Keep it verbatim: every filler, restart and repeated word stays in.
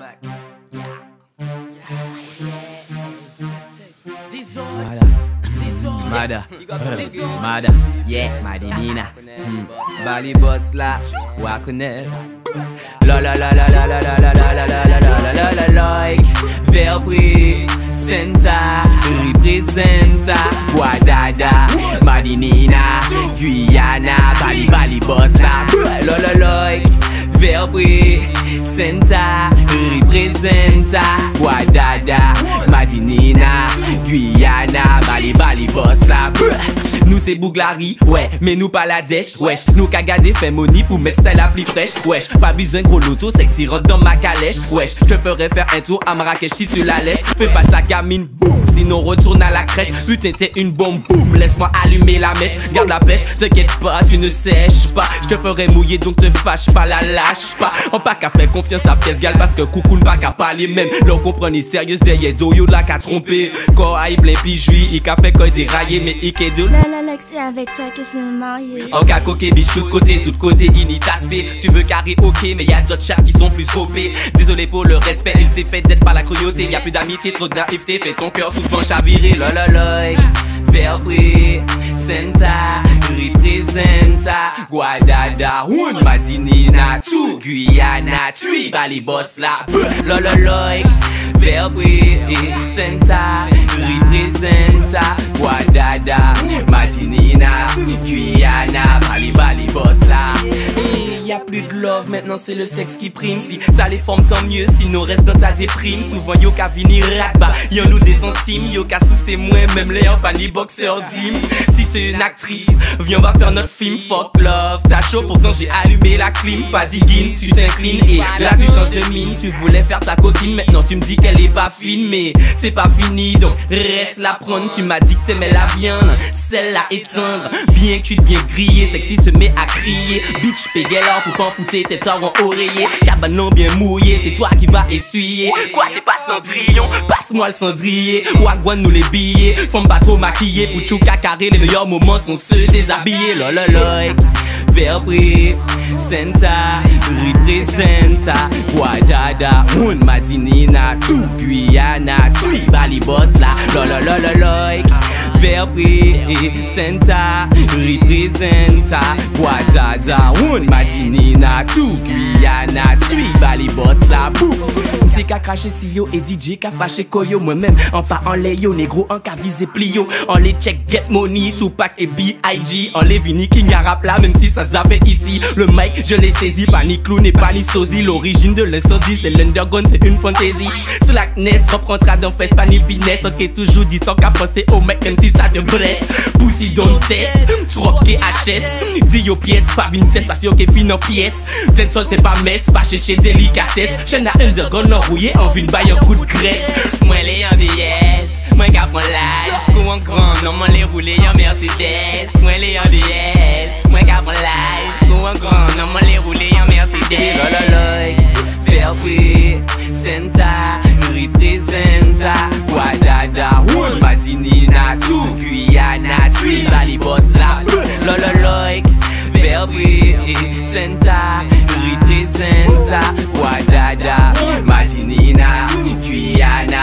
Mada, Mada, yeah, Madinina, hmm. Bali boss là, wa connaître. La la la la la la la la la la la la la la la like, Verpri, Senta, representa, Guadada, Madinina, Guyana, Bali Bali boss là, la la like, Verpri, Senta, representa, Guadada, Madinina, Guyana, Bali Bali boss là. Nous c'est Bouglari, ouais, mais nous pas la dèche, wesh. Nous qu'a gardé fait money pour mettre style la plus fraîche, wesh. Pas besoin gros loto, sexy rentre dans ma calèche, wesh. Je te ferai faire un tour à Marrakech si tu la lèches. Fais pas ta gamine, boum, sinon retourne à la crèche. Putain t'es une bombe, boum, laisse-moi allumer la mèche. Garde la pêche, t'inquiète pas, tu ne sèches pas. Je te ferai mouiller donc te fâche pas, la lâche pas. On pas qu'à faire confiance à pièce gal parce que coucou n'a pas qu'à parler même. L'on comprend ni sérieuse derrière do yo la qu'à tromper. Quand aïe plein pijoui, il qu'a fait quoi dérailler mais il qu'est de c'est avec toi que je veux me marier. En cas coquet, bitch, tout côté, tout côté, ini t'aspect. Tu veux carré, ok, mais y'a d'autres chats qui sont plus opés. Désolé pour le respect, il s'est fait d'être par la cruauté. Y'a plus d'amitié, trop de naïveté, fait ton cœur souvent chavirer. Lololoy, Verpri, Senta, representa, Guadada, Woun, Madinina, tout, Guyana, Tui, Bali boss là. Lololoy, Verpri, Senta, representa, Guadada, Madinina, Guyana, Bali Bali boss là. Y'a plus de love, maintenant c'est le sexe qui prime. Si t'as les formes tant mieux, sinon reste dans ta déprime. Souvent yo ka vini ratba, y'en nous des centimes. Yo ka sous c'est moi, même les enfants ni boxeur dim. Si t'es une actrice, viens on va faire notre film. Fuck love, t'as chaud pourtant j'ai allumé la clim. Pas diguine, tu t'inclines et là tu changes de mine. Tu voulais faire ta coquine, maintenant tu me dis qu'elle est pas fine. Mais c'est pas fini, donc reste la prendre. Tu m'as dit que t'aimais la viande, celle-là éteindre. Bien cuite, bien grillée, sexy se met à crier. Bitch, péguel pour pas foutre tes torts en oreiller. Cabanon bien mouillé, c'est toi qui vas essuyer. Quoi t'es pas Cendrillon, passe-moi le cendrier. Wagwan nous les billets, femme pas trop maquillée. Pour chouka carré, les meilleurs moments sont ceux déshabillés. Lololoy, Verpri, Senta, representa, Guadada, Woun, Madinina, tout, Guyana, Tui, Bali boss là. Lolololoy, Verpri, Senta, representa, Guadada, Woun, Madinina, tout, Guyana, Tui, Bali boss là. C'est qu'à cracher si yo et D J qu'à fâcher koyo. Moi-même en pas en les yo, négro en qu'à viser plio. En les check get money, Tupac et B I G. En les vini king a rap là, même si ça zappait ici. Le mic je l'ai saisi, pas ni clown et pas ni sosie. L'origine de l'incendie c'est l'underground, c'est une fantaisie. Sous la kness, reprendra dans fesse, pas ni finesse. Ok toujours dit sans qu'à penser au mec même si ça te blesse. Pussy don't test, trop K H S. Dis yo pièce, pas une test, parce que ok fin en pièce. Tête sol c'est pas messe, pas chercher délicatesse. Chaîne à underground enrouillé, en vine baille un coup de graisse. Moi les en D S, moi qu'à prendre l'âge. Cours en grand, non moi les rouler en Mercedes. Moi les en D S, moi qu'à prendre l'âge. Cours en grand, non moi les rouler en Mercedes. Lololoy, Verpri, Senta, representa, Guadada, Woun, Madinina, tout, Guyana, Tui, Bali boss là. Lololoy, Verpri, Senta, representa, Guadada, Madinina, Guyana.